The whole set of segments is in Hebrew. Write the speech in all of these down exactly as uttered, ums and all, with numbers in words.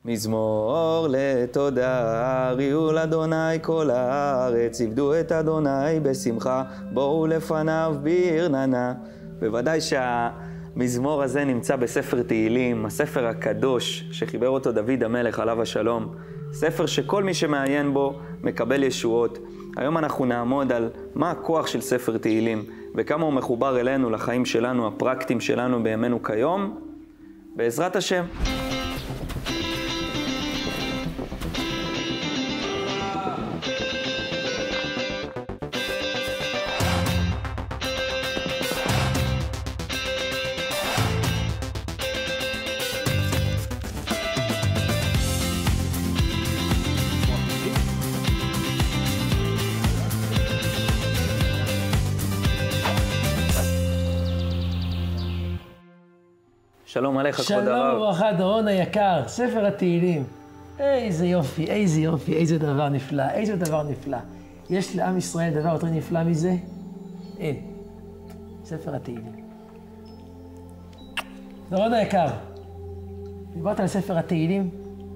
מזמור לתודה, הריעו לאדוני כל הארץ, עבדו את אדוני בשמחה, בואו לפניו ברננה. בוודאי שהמזמור הזה נמצא בספר תהילים, הספר הקדוש שחיבר אותו דוד המלך עליו השלום, ספר שכל מי שמעיין בו מקבל ישועות. היום אנחנו נעמוד על מה הכוח של ספר תהילים, וכמה הוא מחובר אלינו, לחיים שלנו, הפרקטיים שלנו בימינו כיום, בעזרת השם. שלום עליך, כבוד הרב. שלום וברכה, דורון היקר, ספר התהילים. איזה יופי, איזה יופי, איזה דבר נפלא, איזה דבר נפלא. יש לעם ישראל דבר יותר נפלא מזה? אין. ספר התהילים. דורון היקר, דיברת על ספר התהילים?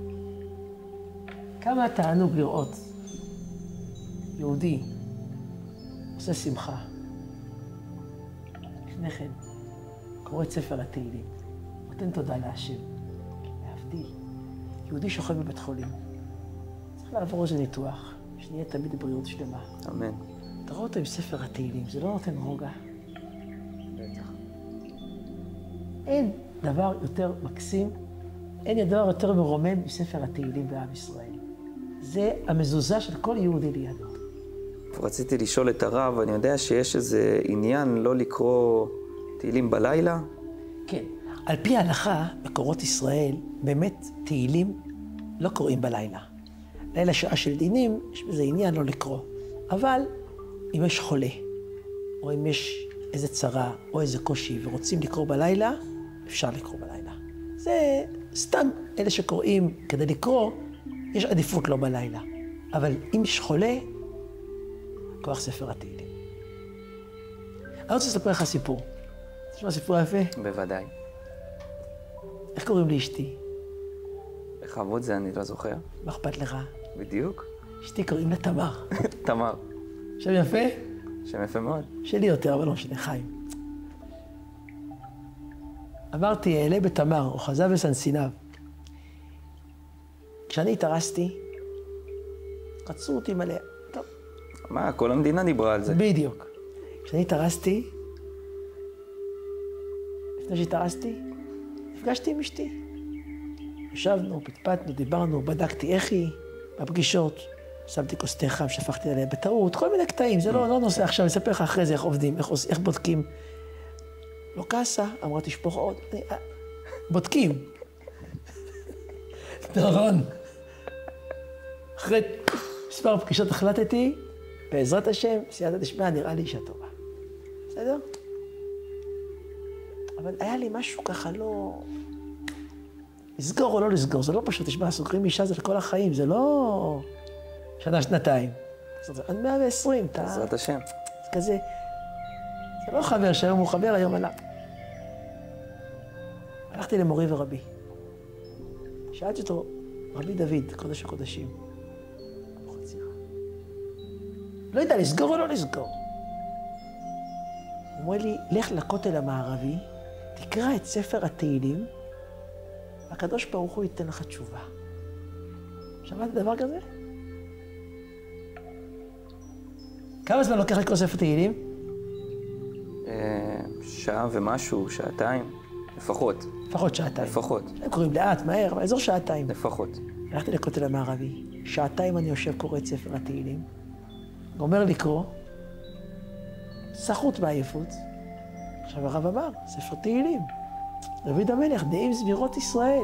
כמה תענוג לראות יהודי עושה שמחה. לפני כן, קורא את ספר התהילים. נותן תודה להשם, להבדיל. יהודי שוכב בבית חולים. צריך לעבור איזה ניתוח, שנהיה תמיד בבריאות שלמה. אמן. אתה רואה אותו עם ספר התהילים, זה לא נותן רוגע. בטח. אין דבר יותר מקסים, אין דבר יותר מרומם מספר התהילים בעם ישראל. זה המזוזה של כל יהודי לידו. רציתי לשאול את הרב, אני יודע שיש איזה עניין לא לקרוא תהילים בלילה? כן. על פי ההלכה, מקורות ישראל, באמת תהילים לא קוראים בלילה. לילה שעה של דינים, יש בזה עניין לא לקרוא. אבל אם יש חולה, או אם יש איזה צרה, או איזה קושי, ורוצים לקרוא בלילה, אפשר לקרוא בלילה. זה סתם אלה שקוראים כדי לקרוא, יש עדיפות לא בלילה. אבל אם יש חולה, כוח ספר התהילים. אני רוצה לספר לך סיפור. תשמע סיפור יפה? בוודאי. איך קוראים לאשתי? בכבוד זה אני לא זוכר. מה אכפת לך? בדיוק. אשתי קוראים לה תמר. תמר. שם יפה? שם יפה מאוד. שלי יותר, אבל לא משנה, חיים. אמרתי, אעלה בתמר, או חזה בסנסיניו. כשאני התארסתי, רצו אותי מלא. טוב. מה, כל המדינה דיברה על זה. בדיוק. כשאני התארסתי, לפני שהתארסתי, נפגשתי עם אשתי. ישבנו, פטפטנו, דיברנו, בדקתי איך היא, בפגישות, שמתי כוס תה חם, שפכתי עליה בטעות, כל מיני קטעים, זה לא, לא נושא עכשיו, אני אספר לך אחרי זה איך עובדים, איך, איך בודקים. לא כעסה, אמרה תשפוך עוד, בודקים. דורון. אחרי מספר פגישות החלטתי, בעזרת השם, סייעתא דשמיא, נראה לי אישה טובה. בסדר? אבל היה לי משהו ככה לא... לסגור או לא לסגור, זה לא פשוט, תשמע, סוגרים אישה זה לכל החיים, זה לא שנה, שנתיים. זה עד מאה ועשרים, אתה... בעזרת השם. זה כזה... זה לא חבר שהיום הוא חבר, היום עלה. הלכתי למורי ורבי. שאלתי אותו, רבי דוד, קודש הקודשים. לא יודע, לסגור או לא לסגור. הוא אומר לי, לך לכותל המערבי, תקרא את ספר התהילים, הקדוש ברוך הוא ייתן לך תשובה. שמעת דבר כזה? כמה זמן לוקח לקרוא ספר תהילים? שעה ומשהו, שעתיים, לפחות. לפחות שעתיים. לפחות. הם קוראים לאט, מהר, אבל אזור שעתיים. לפחות. הלכתי לכותל המערבי, שעתיים אני יושב קורא את ספר התהילים, גומר לקרוא, סחוט בעייפות. עכשיו הרב אמר, ספר תהילים. דוד המלך, נעים זמירות ישראל.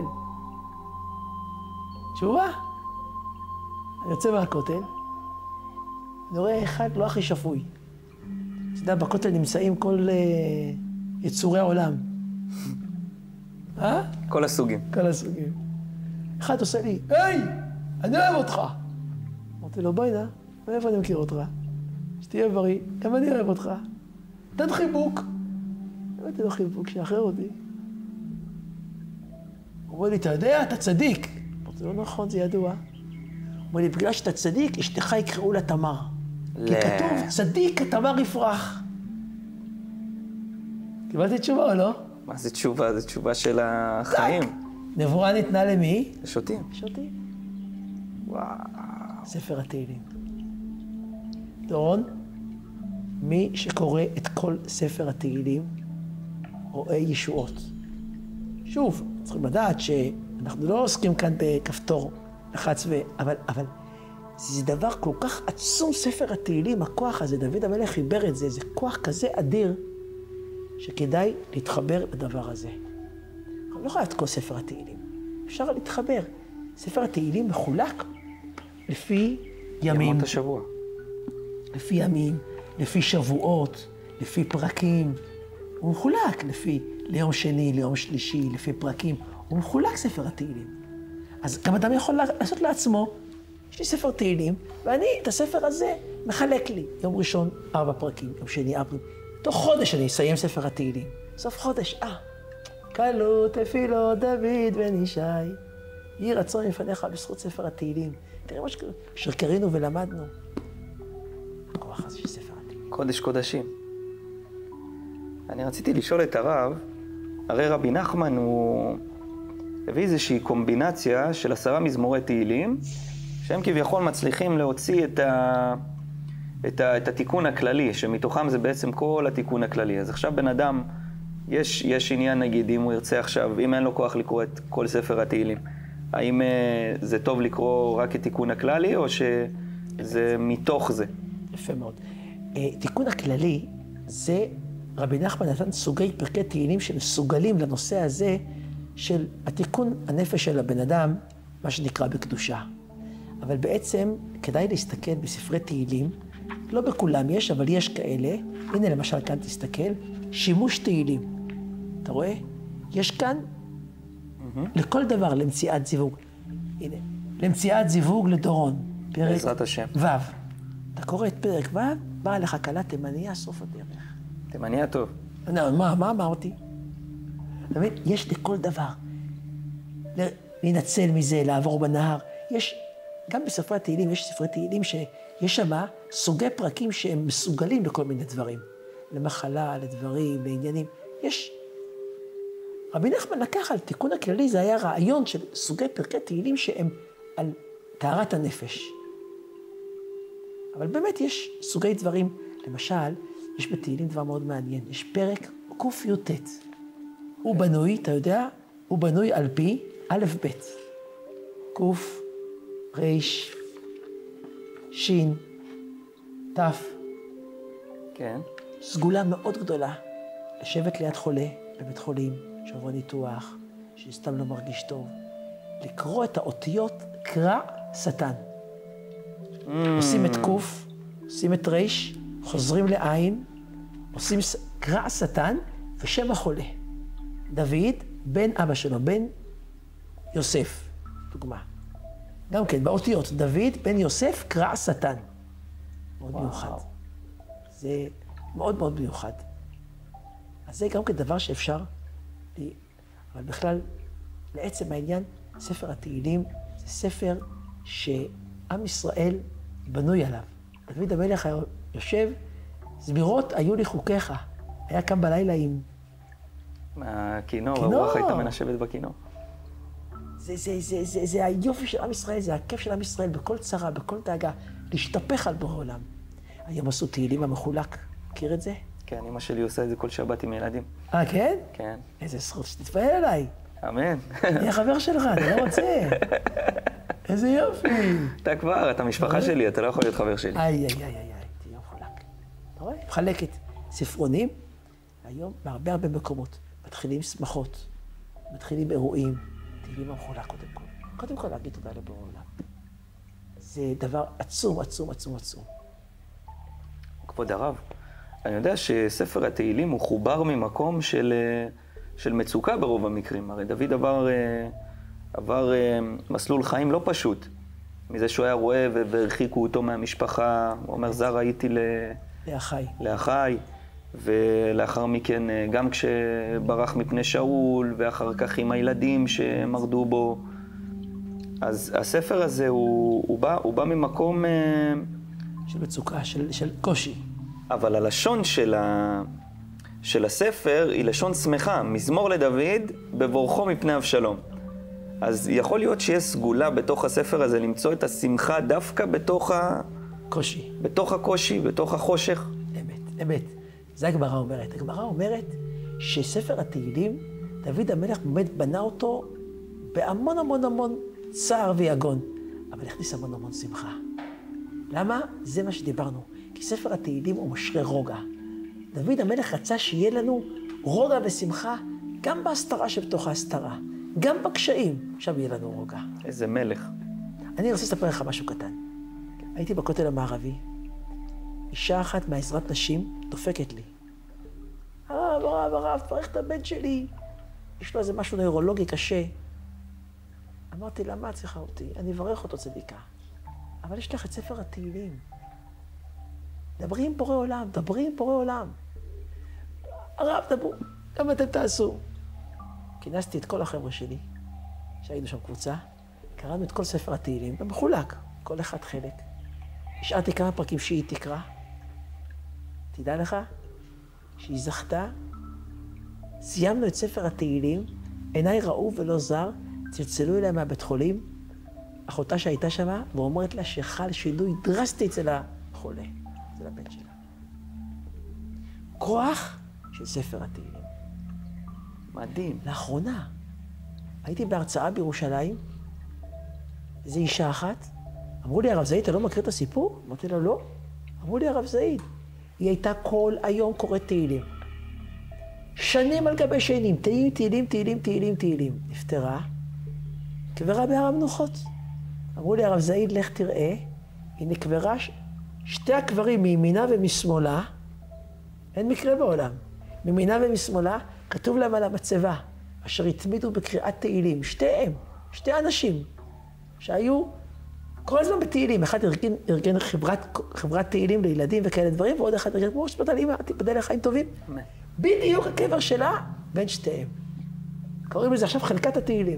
תשובה. אני יוצא מהכותל, אני רואה אחד לא הכי שפוי. אתה יודע, בכותל נמצאים כל uh, יצורי העולם. אה? כל הסוגים. כל הסוגים. אחד עושה לי, היי, אני אוהב אותך. אמרתי לו, בואי נא, מאיפה אני מכיר אותך? שתהיה בריא, גם אני אוהב אותך. תן חיבוק. אמרתי לו חיבוק, שיאחר אותי. הוא אומר לי, אתה יודע, אתה צדיק. זה לא נכון, זה ידוע. אומר לי, בגלל שאתה צדיק, אשתך יקראו לה תמר. כי כתוב, צדיק כתמר יפרח. קיבלתי תשובה או לא? מה זה תשובה? זה תשובה של החיים. נבואה ניתנה למי? לשוטים. שוטים. וואו. ספר התהילים. דורון, מי שקורא את כל ספר התהילים, רואה ישועות. שוב, צריכים לדעת שאנחנו לא עוסקים כאן בכפתור לחץ ו... אבל, אבל זה דבר כל כך עצום, ספר התהילים, הכוח הזה, דוד המלך חיבר את זה, זה כוח כזה אדיר, שכדאי להתחבר לדבר הזה. אנחנו לא יכולים את כל ספר התהילים, אפשר להתחבר. ספר התהילים מחולק לפי ימים. ימות השבוע. לפי ימים, לפי שבועות, לפי פרקים. הוא מחולק לפי ליום שני, ליום שלישי, לפי פרקים. הוא מחולק ספר התהילים. אז גם אדם יכול לעשות לעצמו, יש לי ספר תהילים, ואני את הספר הזה מחלק לי. יום ראשון, ארבע פרקים, יום שני, ארבע. תוך חודש אני אסיים ספר התהילים. סוף חודש, אה, קלות אפילו דוד בן ישי. יהי רצון לפניך בזכות ספר התהילים. תראה מה שקראנו ולמדנו. הכוח הזה של ספר התהילים. קודש קודשים. אני רציתי לשאול את הרב, הרי רבי נחמן הוא הביא איזושהי קומבינציה של עשרה מזמורי תהילים, שהם כביכול מצליחים להוציא את, ה... את, ה... את התיקון הכללי, שמתוכם זה בעצם כל התיקון הכללי. אז עכשיו בן אדם, יש, יש עניין נגיד, אם הוא ירצה עכשיו, אם אין לו כוח לקרוא את כל ספר התהילים, האם uh, זה טוב לקרוא רק את תיקון הכללי, או שזה מתוך זה? יפה מאוד. Uh, תיקון הכללי זה רבי נחמן נתן סוגי פרקי תהילים שמסוגלים לנושא הזה של התיקון הנפש של הבן אדם, מה שנקרא בקדושה. אבל בעצם כדאי להסתכל בספרי תהילים, לא בכולם יש, אבל יש כאלה. הנה למשל כאן תסתכל, שימוש תהילים. אתה רואה? יש כאן mm-hmm. לכל דבר למציאת זיווג. הנה, למציאת זיווג לדורון. פרק בעזרת השם. ו'. אתה קורא את פרק ו', באה לך כלה תימניה, סוף הדרך. תימניה טוב. לא, מה, מה אמרתי? אתה מבין? יש לכל דבר. להינצל מזה, לעבור בנהר. יש, גם בספרי התהילים, יש ספרי תהילים שיש שם סוגי פרקים שהם מסוגלים לכל מיני דברים. למחלה, לדברים, לעניינים. יש... רבי נחמן לקח על תיקון הכללי, זה היה רעיון של סוגי פרקי תהילים שהם על טהרת הנפש. אבל באמת יש סוגי דברים. למשל, יש בתהילים דבר מאוד מעניין. יש פרק ק"י"ט. הוא בנוי, אתה יודע, הוא בנוי על פי א' ב'. ק', ר', ש', ת'. כן. סגולה מאוד גדולה. לשבת ליד חולה בבית חולים, שעבור ניתוח, שסתם לא מרגיש טוב. לקרוא את האותיות קרא שטן. Mm. עושים את ק', עושים את ר', חוזרים לעין, עושים קרא שטן ושם החולה. דוד, בן אבא שלו, בן יוסף, דוגמה. גם כן, באותיות, דוד, בן יוסף, קרא שטן. מאוד וואו. מיוחד. זה מאוד מאוד מיוחד. אז זה גם כן דבר שאפשר, אבל בכלל, לעצם העניין, ספר התהילים זה ספר שעם ישראל בנוי עליו. דוד המלך היה יושב, זמירות היו לי חוקיך. היה קם בלילה עם... מהכינור, הרוח הייתה מנשבת בכינור. זה, זה, זה, זה, זה היופי של עם ישראל, זה הכיף של עם ישראל, בכל צרה, בכל דאגה, להשתפך על בורא עולם. היום עשו תהילים המחולק, מכיר את זה? כן, אמא שלי עושה את זה כל שבת עם ילדים. אה, כן? כן. איזה זכות שתתפעל אליי. אמן. אני החבר שלך, אני לא רוצה. איזה יופי. אתה כבר, אתה משפחה שלי, אתה לא יכול להיות חבר שלי. איי, איי, איי, איי, תהיה מחולק. אתה רואה? מחלקת ספרונים, היום בהרבה הרבה מקומות. מתחילים שמחות, מתחילים אירועים, תהילים המחולק קודם כל. קודם כל להגיד תודה לבורא עולם. זה דבר עצום, עצום, עצום, עצום. כבוד הרב, אני יודע שספר התהילים הוא חובר ממקום של, של מצוקה ברוב המקרים. הרי דוד עבר, עבר מסלול חיים לא פשוט. מזה שהוא היה רואה והרחיקו אותו מהמשפחה, הוא אומר, זר הייתי ל... לאחיי. לאחיי. ולאחר מכן, גם כשברח מפני שאול, ואחר כך עם הילדים שמרדו בו. אז הספר הזה הוא, הוא, בא, הוא בא ממקום... של מצוקה, של, של קושי. אבל הלשון של, ה... של הספר היא לשון שמחה, מזמור לדוד בבורכו מפני אבשלום. אז יכול להיות שיש סגולה בתוך הספר הזה למצוא את השמחה דווקא בתוך ה... קושי. בתוך הקושי, בתוך החושך. אמת, אמת. זה הגמרא אומרת. הגמרא אומרת שספר התהילים, דוד המלך באמת בנה אותו בהמון המון המון צער ויגון, אבל הכניס המון המון שמחה. למה? זה מה שדיברנו. כי ספר התהילים הוא משרה רוגע. דוד המלך רצה שיהיה לנו רוגע ושמחה, גם בהסתרה שבתוך ההסתרה, גם בקשיים, עכשיו יהיה לנו רוגע. איזה מלך. אני רוצה לספר לך משהו קטן. הייתי בכותל המערבי, אישה אחת מעזרת נשים דופקת לי. הרב, הרב, הרב, תברך את הבן שלי. יש לו איזה משהו נוירולוגי קשה. אמרתי לה, מה את צריכה אותי? אני אברך אותו צדיקה. אבל יש לך את ספר התהילים. דברי עם בורא עולם, דברי עם בורא עולם. הרב, דברו, גם אתם תעשו. כינסתי את כל החבר'ה שלי, שהיינו שם קבוצה, קראנו את כל ספר התהילים, ומחולק, כל אחד חלק. השארתי כמה פרקים שהיא תקרא. תדע לך שהיא זכתה, סיימנו את ספר התהילים, עיניי ראו ולא זר, צלצלו אליה מהבית חולים, אחותה שהייתה שמה, ואומרת לה שחל שינוי דרסטי אצל החולה, אצל הבן שלה. כוח של ספר התהילים. מדהים. לאחרונה, הייתי בהרצאה בירושלים, איזו אישה אחת, אמרו לי, הרב זעיד, אתה לא מכיר את הסיפור? אמרתי לה, לא. אמרו לי, הרב זעיד, היא הייתה כל היום קוראת תהילים. שנים על גבי שנים, תהילים, תהילים, תהילים, תהילים, תהילים. נפטרה, קברה בהר המנוחות. אמרו לי, הרב זעיד, לך תראה, היא נקברה ש... שתי הקברים מימינה ומשמאלה, אין מקרה בעולם. מימינה ומשמאלה, כתוב להם על המצבה, אשר התמידו בקריאת תהילים. שתיהם, שתי אנשים, שהיו כל הזמן בתהילים. אחד ארגן, ארגן חברת, חברת תהילים לילדים וכאלה דברים, ועוד אחד ארגן, כמו שפת על אמא, תיבדל לחיים טובים. בדיוק הקבר שלה בין שתיהם. קוראים לזה עכשיו חלקת התהילים.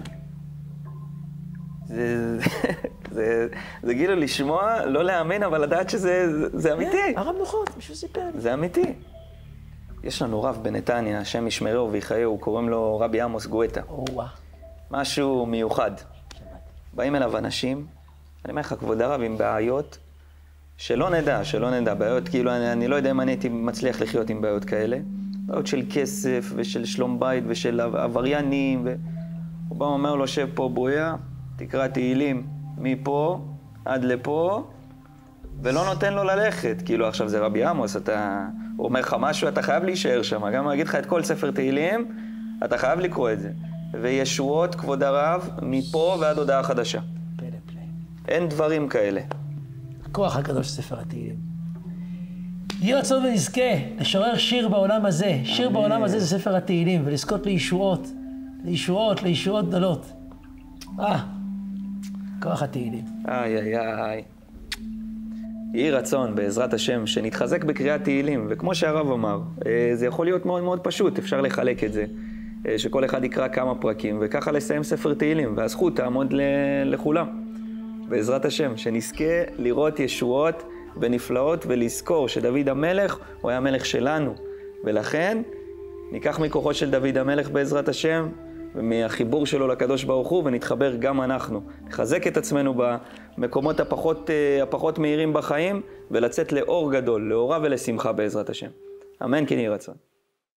זה, זה, זה גילו לשמוע, לא להאמין, אבל לדעת שזה זה אמיתי. הרב נוחות, מישהו סיפר לי. זה אמיתי. יש לנו רב בנתניה, השם ישמרו ויחיו, קוראים לו רבי עמוס גואטה. או-אה. משהו מיוחד. באים אליו אנשים, אני אומר לך, כבוד הרב, עם בעיות, שלא נדע, שלא נדע, בעיות, כאילו, אני, אני לא יודע אם אני הייתי מצליח לחיות עם בעיות כאלה. בעיות של כסף ושל שלום בית ושל עבריינים, ו... הוא בא ואומר לו, שב פה בויה, תקרא תהילים מפה עד לפה, ולא נותן לו ללכת. כאילו, עכשיו זה רבי עמוס, אתה... הוא אומר לך משהו, אתה חייב להישאר שם. גם אני אגיד לך את כל ספר תהילים, אתה חייב לקרוא את זה. וישועות, כבוד הרב, מפה ועד הודעה חדשה. פלא פלא. אין דברים כאלה. הכוח הגדול של ספר התהילים. יהי רצון ונזכה לשורר שיר בעולם הזה. שיר בעולם הזה זה ספר התהילים, ולזכות לישועות, לישועות, לישועות גדולות. אה, כוח התהילים. איי, איי, איי. יהי רצון, בעזרת השם, שנתחזק בקריאת תהילים. וכמו שהרב אמר, זה יכול להיות מאוד מאוד פשוט, אפשר לחלק את זה. שכל אחד יקרא כמה פרקים, וככה לסיים ספר תהילים, והזכות תעמוד לכולם. בעזרת השם, שנזכה לראות ישועות ונפלאות, ולזכור שדוד המלך הוא היה מלך שלנו. ולכן, ניקח מכוחו של דוד המלך בעזרת השם, ומהחיבור שלו לקדוש ברוך הוא, ונתחבר גם אנחנו. נחזק את עצמנו במקומות הפחות, הפחות מהירים בחיים, ולצאת לאור גדול, לאורה ולשמחה בעזרת השם. אמן כן יהי רצון.